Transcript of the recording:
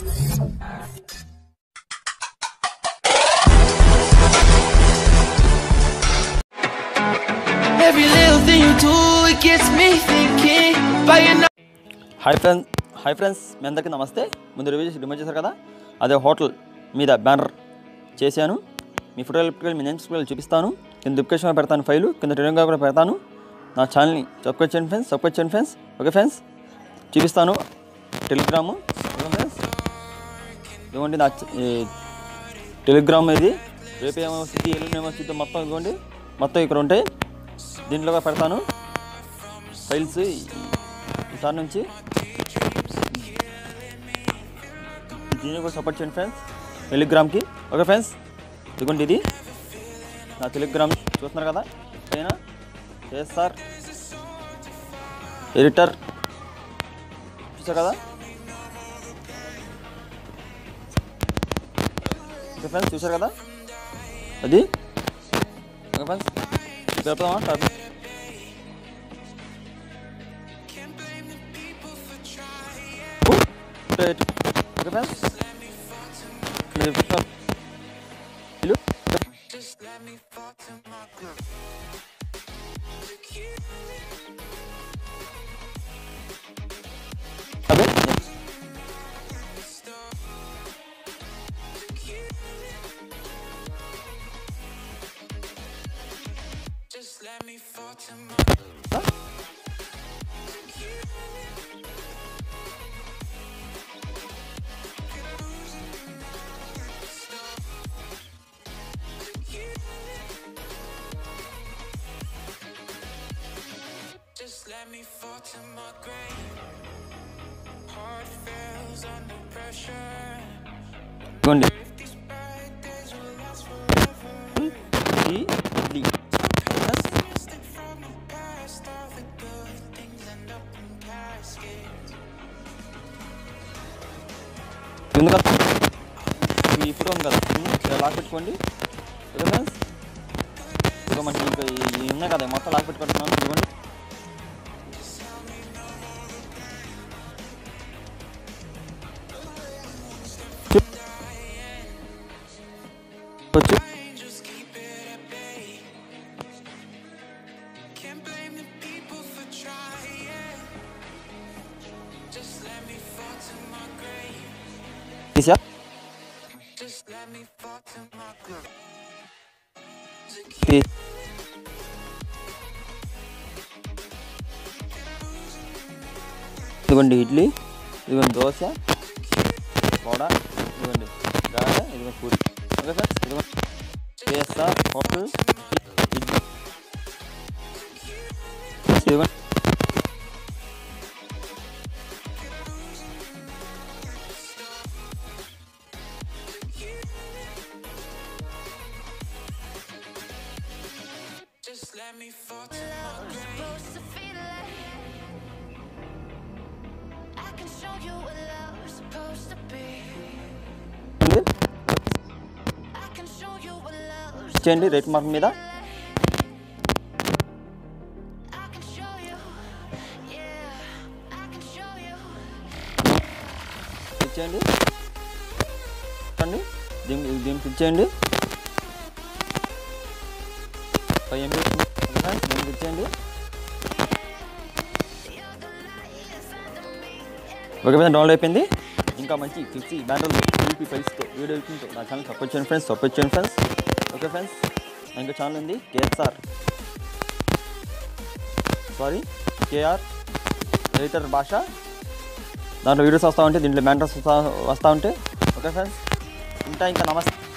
Every little thing you do, it gets me thinking. Hi friends మీ అందరికీ నమస్తే. ముందు రివ్యూ చేశారు కదా, అదే హోటల్ మీద బ్యానర్ చేశాను. మీ ఫోటోలు మీ నేమ్స్ చూపిస్తాను. కింద డిస్క్రిప్షన్లో పెడతాను, ఫైలు కింద టెలిగ్రామ్ కూడా పెడతాను. నా ఛానల్ని సబ్స్క్రైబ్ చేయండి ఫ్రెండ్స్. ఓకే ఫ్రెండ్స్, చూపిస్తాను టెలిగ్రాము. ఓకే ఫ్రెండ్స్, ఇదిగోండి నా టెలిగ్రామ్. ఇది రేపు ఏమొస్తుంది, ఎల్లుండి ఏమొస్తుంది, మొత్తం ఇక్కడ ఉంటాయి. దీంట్లో పెడతాను ఫైల్స్. ఈసారి నుంచి దీన్ని కూడా సపోర్ట్ చేయండి ఫ్రెండ్స్, టెలిగ్రామ్కి. ఓకే ఫ్రెండ్స్, ఇదిగోండి ఇది నా టెలిగ్రామ్ చూస్తున్నారు కదా. పైన కేఎస్ఆర్ ఎడిటర్ చూసారు కదా. ఓకే ఫ్రెండ్స్, చూసారు కదా అది. ఓకే ఫ్రెండ్స్, చెప్తామా టాపిక్. ఓకే ఫ్రెండ్స్, అదే Let me fall to my grave. Heart fails under pressure. ఇదిగోండి These bad days will last forever. Optimistic from the past, all the good things end up in caskets. ఎందుకంటే ఈ photo ఉంది కదా, lock పెట్టుకోండి. Okay friends, ఇదిగో మనకి ఇంకా ఇవి ఉన్నాయి కదా, మొత్తం లాక్ పెట్టుకుంటున్నాను. ఇదిగోండి Angels keep it at bay. Can't blame the people for trying. Just let me fall to my grave. తీసా. Just let me fall to my grave. ఇదిగోండి ఇడ్లీ, ఇదిగోండి దోశ, వడ, ఇదిగోండి గారె, ఇదిగోండి పూరి. ఓకే ఫ్రెండ్స్, ఇదిగోండి కేఎస్ఆర్ హోటల్ ఇడ్లీ. ఇదిగోండి Just let me fall to my grave. Supposed to feel like I can show you what love's supposed to be. I can show you what love's చేయండి rate mark మీద. I can show you, yeah, I can show you. ఇచ్చేయండి దీనికి ఇచ్చేయండి. 5 MB దీనికి ఇచ్చేయండి. Okay friends, download అయిపోయింది. ఇంకా మంచి 50 బ్యానర్లు యూపీ ఫైల్స్తో వీడియో ఎడిటింగ్తో నా ఛానల్ సపోర్ట్ చేయండి ఫ్రెండ్స్. ఓకే ఫ్రెండ్స్, ఇంకో ఛానల్ ఉంది కేఆర్ ఎడిటర్ భాష. దాంట్లో వీడియోస్ వస్తూ ఉంటాయి, దీంట్లో బ్యానర్స్ వస్తూ ఉంటాయి. ఓకే ఫ్రెండ్స్, ఇంకా నమస్తే.